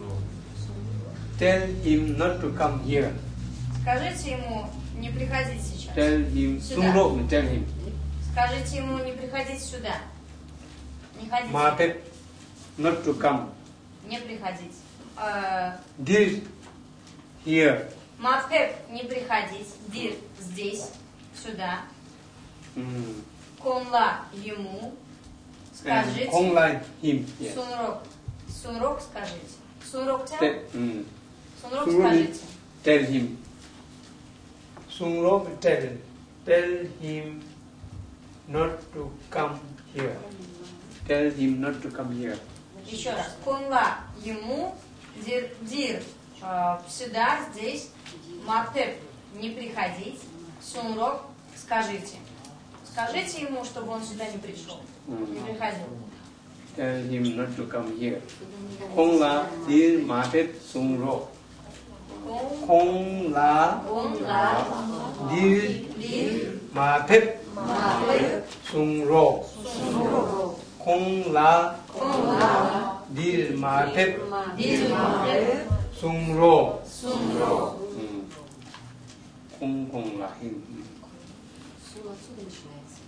Tell him not to come here. Скажите ему не приходить сейчас. Tell him Сюда. sung ro. Tell him Скажите ему не приходить сюда. Не ходите. ma pep not to come. Не приходить. Э, Dir here. Мапеп не приходить. Дир здесь, сюда. Mm. Конла ему. And Скажите. Kong la him. Yes. Сунрок. Сунрок скажите. Сунрок тя? Tell, mm. Сунрок Сунрок. скажите. Tell him. Sung ro tell tell him not to come here. Tell him not to come here. Еще раз. Конла ему. Дир, дир э, сюда, здесь. Мапеп не приходить. Сунрок скажите. Скажите ему, чтобы он сюда не пришел. Не приходил. Tell him not to come here. Kong la dir ma pep sung ro. Кон, Kong la конла, dir дир, ma pep мапеп, sung ro. сунрок. Kong la Конла, dir ma pep дир, мапеп, sung ro. сунрок. Mm. Kong kong la him. Mm. Сум отсюда начинается.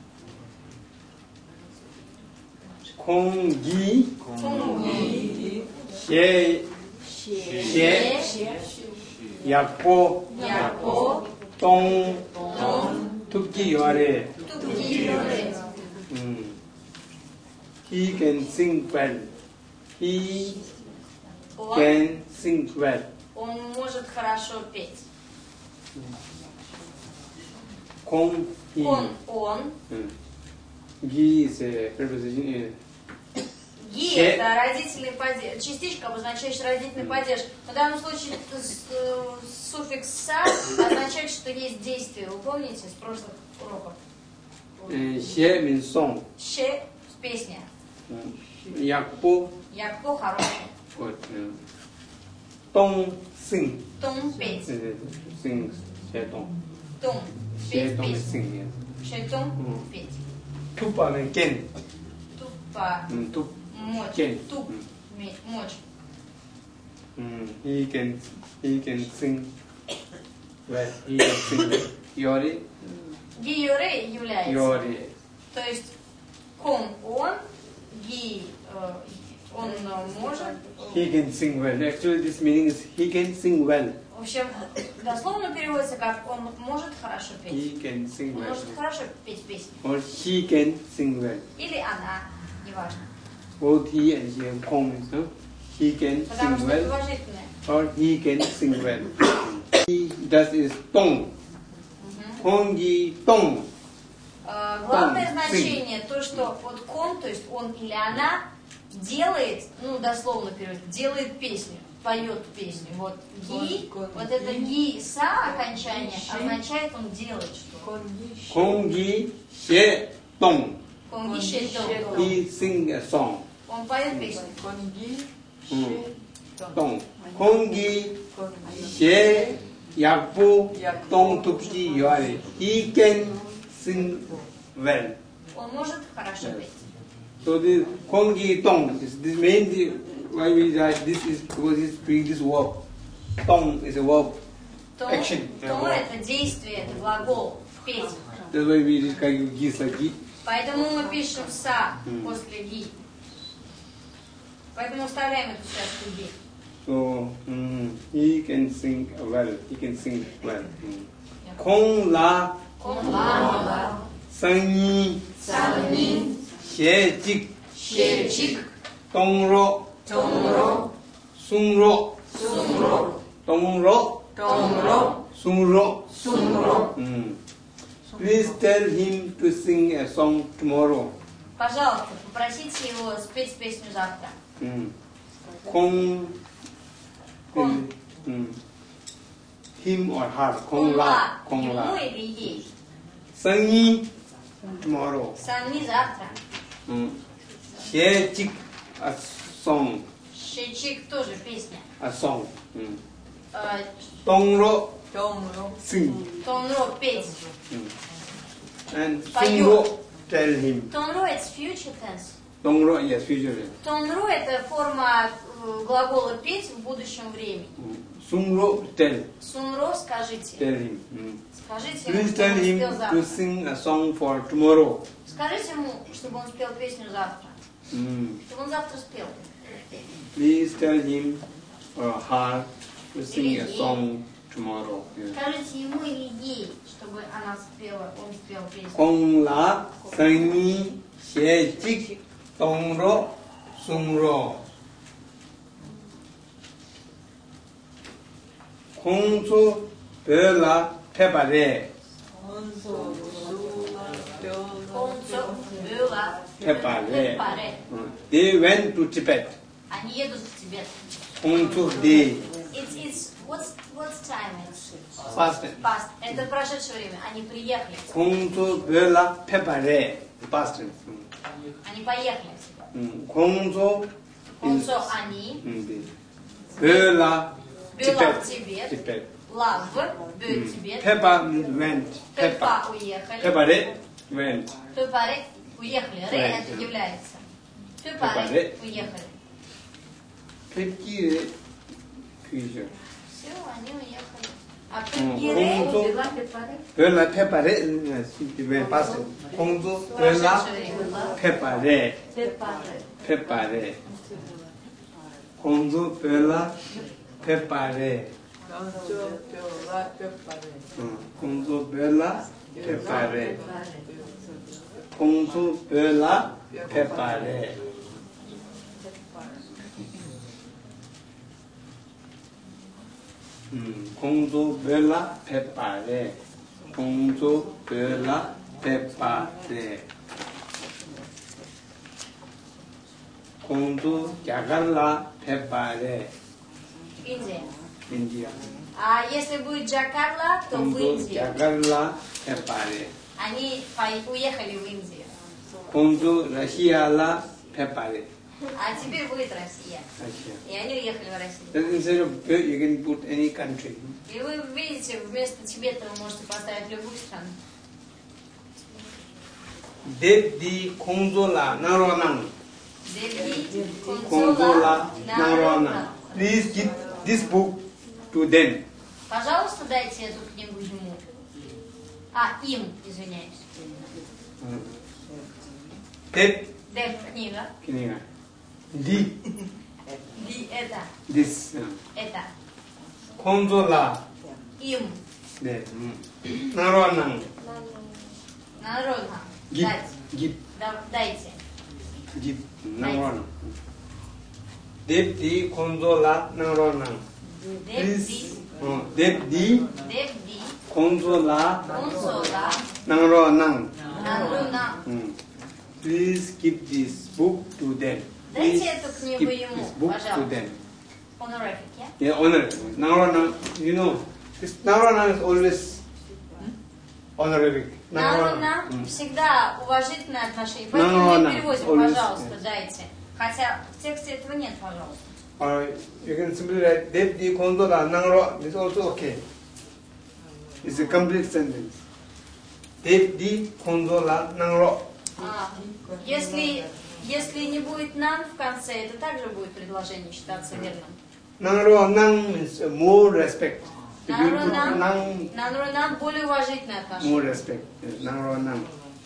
Kong gi Конги, xie ше, yakpo яко, tong тон, tukki ware. туки, yoре. Mm. He can sing well. He Он, can sing well. он может хорошо петь. Kong he. Он, он. Mm. Gi is a preposition. Ги Ше. это родительный падеж, частичка, обозначающая родительный падеж. В данном случае с- э, суффикс «са» означает, что есть действие. Вы помните с прошлых уроков? Uh, Xie means song. Ше в песне. Mm. Yakpo Яко хороший. good. Mm. Tong sing. Тун петь. Sing, Shetong. Тун петь Shetong is песню. sing, yes. Шайтун Мгм. петь. Tupa means ken. Тупа. Mm, tup. Мочь. Кен. Туп. ме- Мочь. Mm, he can he can sing well. He can sing well. Yori, Гиюре является. Yori. То есть кон он, ги э, он э, может. He can sing well. Actually, this meaning is he can sing well. В общем, дословно переводится как он может хорошо петь. He can sing Он well. может хорошо петь песни. Or he can sing well. Или она, неважно. Both he and she have pronouns, no? He can Потому sing что это well. уважительное. Or he can sing well. He does is tong. Hongi tong. Э, Главное Тон, значение то, что вот кон, то есть он или она делает, ну дословно перевод, делает песню, поет песню. Вот ги, Кон, кон, вот это ги. ги са окончание Щи. означает он делает что. Hongi she tong. Кон ги ши дон. He sing a song. Он поет песню. Tong. Hongi she yakpo tong tupji yori. He can sing well. Он может хорошо Yes. петь. So this Hongi tong is this mainly why we write this is because it's doing this verb. Tong is a verb. То, Action. то это действие, это глагол, петь. That's why we just kind of gi sagi. Поэтому мы пишем са Мгм. после ги. Поэтому вставляем эту связку ги. So mm, he can sing well. He can sing well. Mm. Kong la Кон ла, sang yi сан ни, xie jik щи чик, dong ro тон ро, sung ro сум ро, dong ro тон ро, sung ro. сум ро. Mm. Please tell him to sing a song tomorrow. Пожалуйста, попросите его спеть песню завтра. Mm. Kong Kong. Mm. Him or her. Кон Kong ла, la. Kong ему la. или ей. Sang yi tomorrow. Сан ни завтра. Mm. Xie jik a song. Щи чик тоже песня. A song. Mm. Э, Dong ro sing. Тон ро петь. Mm. And sung Пою. ro tell him. Тон ро it's future tense. Dong ro yes future. Тон ро это форма э, глагола петь в будущем времени. Mm. Sung ro tell Сун ро скажите. tell him. Mm. Скажите ему, Please чтобы tell он him спел to завтра. sing a song for tomorrow. Скажите ему, чтобы он спел песню завтра. Mm. Чтобы он завтра спел. Please tell him or her to sing a Или ей. song tomorrow. Yeah. Скажите ему или ей, чтобы она спела, он спел песню. Kong la sang yi xie jik dong ro sung ro. Kong su be la pe ba re. Концо, была, Пепаре. пепаре. Mm. They went to Tibet. Они едут в Тибет. Kong su they It's, it's, what's, what's time? It's past. past. Это прошедшее время. Они приехали. Kong su be la pe ba re. Past. Mm. Они поехали. Mm. Kong su is Концо, они. mm, they. Be la Была в Тибет. Tibet. Лав, бő Тибет. Peppa went. Peppa. Пепа уехали. Peppa re went. Пепаре уехали. Ре Right. это является. Пепаре. Пепаре уехали. Pepki re future. Все, они уехали. А М, Пепире Концо. была Пепаре. Be la Peppa re yes, they went past. Kong su be la Прошедшее время. Peppa re. Пепаре. Peppa re. Kong su be la Peppa re. Mm. Kong su be la Peppa re. Kong su be la Peppa re. 음, 공주 벨라 페파레 공주 벨라 페파레 공주 자갈라 페파레 Индия. 인디아 А если будет Джакарта, то в 공주 Индию. 자갈라 페파레 Они по- уехали в Индию. 공주 러시아라 페파레 А теперь будет Россия. Russia. И они уехали в Россию. Then instead of Tibet, you can put any country. И вы видите, вместо Тибета вы можете поставить любую страну. Devdi Konzola Naronang. Дельги, Konzola Консола, Naronang. Народа. Please give this book to them. Пожалуйста, дайте эту книгу ему. А, им, извиняюсь. Dev Деп книга. Kiniga. Di Ди это. this. Это. Konzola. Им. Dev. Naronang. Народа. Give. Дайте. Give. Да- Дайте. Give. Naronang. Devdi Konzola Naronang. Депди. Uh, Devdi Депди. Konzola Консола. Naronang. Наруна. Mm. Please give this book to them. Дайте Please эту книгу give ему, this book to пожалуйста. them. Honorific, yeah? Yeah, honor. Naronang, you know, this Naronang is always honorific. Наруна Mm. всегда уважительное отношение. Поэтому Наруна. мы переводим, Always, пожалуйста, yes. дайте. Хотя в тексте этого нет, пожалуйста. Or you can simply write Devdi Konzola Nangro. This is also okay. It's a complete sentence. Devdi Konzola Nangro. А, если, если не будет нам в конце, это также будет предложение считаться верным. Nangro Nang means more respect. If you put Наруна, Nang, Наруна более уважительное отношение. more respect. Yes, Nangro Nang.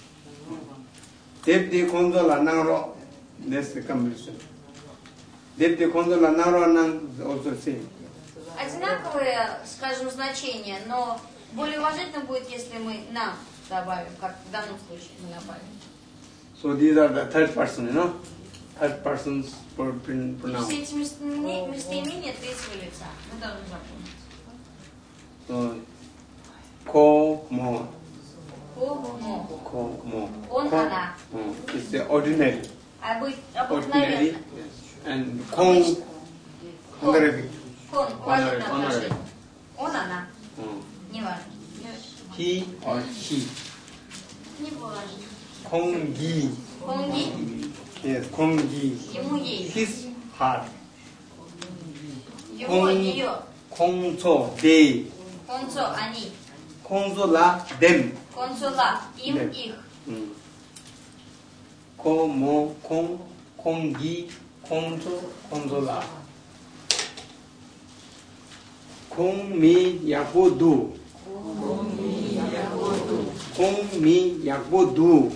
Devdi Konzola Nangro. That's the completion. Devdi Konzola Nangro Nang is also same. Одинаковые, скажем, значения, но более уважительно будет, если мы нам добавим, как в данном случае мы добавим. So these are the third person, you know, third persons for И pronoun. все эти местоимения, местоимения третьего лица. Мы должны запомнить. So, ko mo, Ого. ko mo. Он, Ko, она. oh, it's the ordinary, Обы- ordinary, Обыкновенно. yes. And kon, honorific. Кон, уважительное Honor- отношение. Он, она. Oh. Не важно. He or she. Не важно. Kongi, Конги. yes, kongi. Ему, ей. His heart. Его, Кон- ее. Kongso, they. Концо, они. Kongsola, them. Консула, им, Them. их. Mm. Ko mo, kong, kongi, kongso, konsola. Kong mi yakodu. Kong mi yakodu.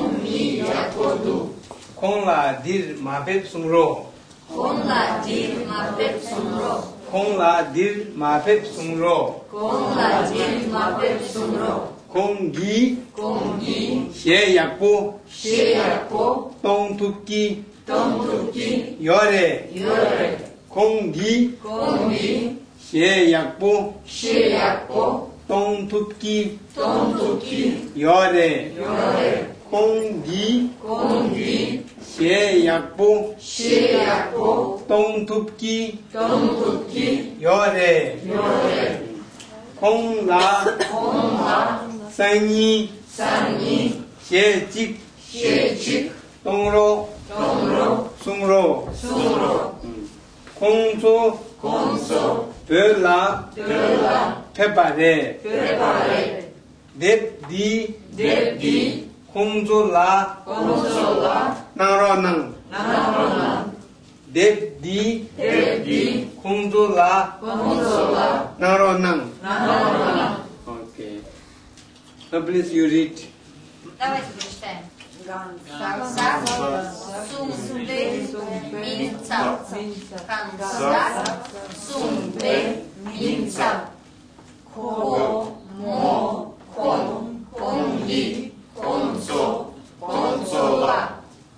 Kong la dir mabep sungro. Он ла дир мапеп сумро. Kong la dir mabep sungro. Он ла дир мапеп сумро. Kong gi Конги. xie yakpo Шеяко. tong tukki Томтуки. yore. Йоре. Kong gi Конги. xie yakpo Шеяко. tong tukki Томтуки. yore. Йоре. Kong gi Конги. xie yakpo Шеяко. tong tukki Томтуки. yore. Йоре. Kong la Конга. san yi Сани. xie jik Шечик. tong ro Томро. sung ro. Сумро. Kong so Консо. pe la Пела. pe pa re. Препаре. Dep di Депди. kong so la Консола. nang ro nang. Нарона. Dep di Депди. kong so la Консола. nang ro nang. Нарона. Okay. Now please you read. Давайте прочитаем. Канса. Сумбе. Минца. Канса. Сумбе. Минца. Ко. Мо. Кон. Конги. Консо. Консола.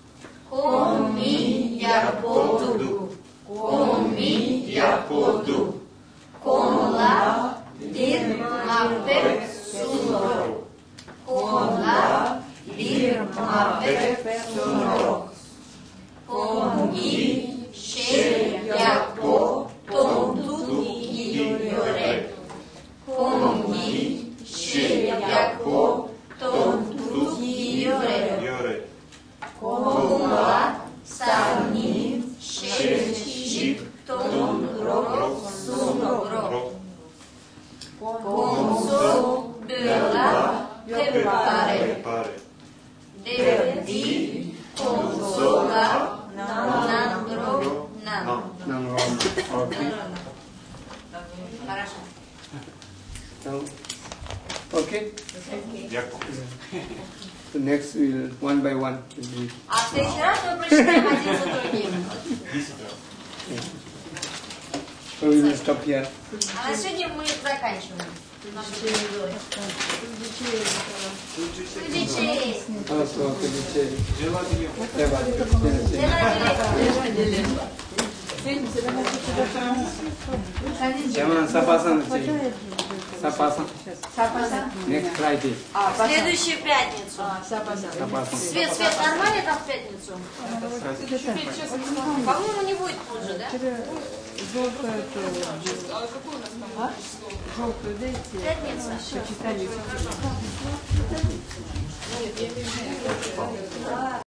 Коми. Яподу. Коми. Яподу. Конла. Дир. Мапе. Сумро. Конла. Дир. Мапе. Сумро. Конги. Ше. Япо. Тонту. Йоре. Конги. Ше. Япо. Тонту. Йоре. Yore. Конла. Сани. покажем. Now, okay? Дякую. So next we'll one by one. We'll read. А в следующий раз мы прочитаем один за другим. So we will stop here. А на сегодня мы заканчиваем нашу передачу. Удичей. Oh, so okay, we say. Желаю. Jama Sapasana. Sapasana. Next Friday. В следующую пятницу. Sapasana. Свет, Свет, нормально там в пятницу? По-моему, не будет хуже, да? Желтое, а? Желтую дайте. Пятница. Сочетание.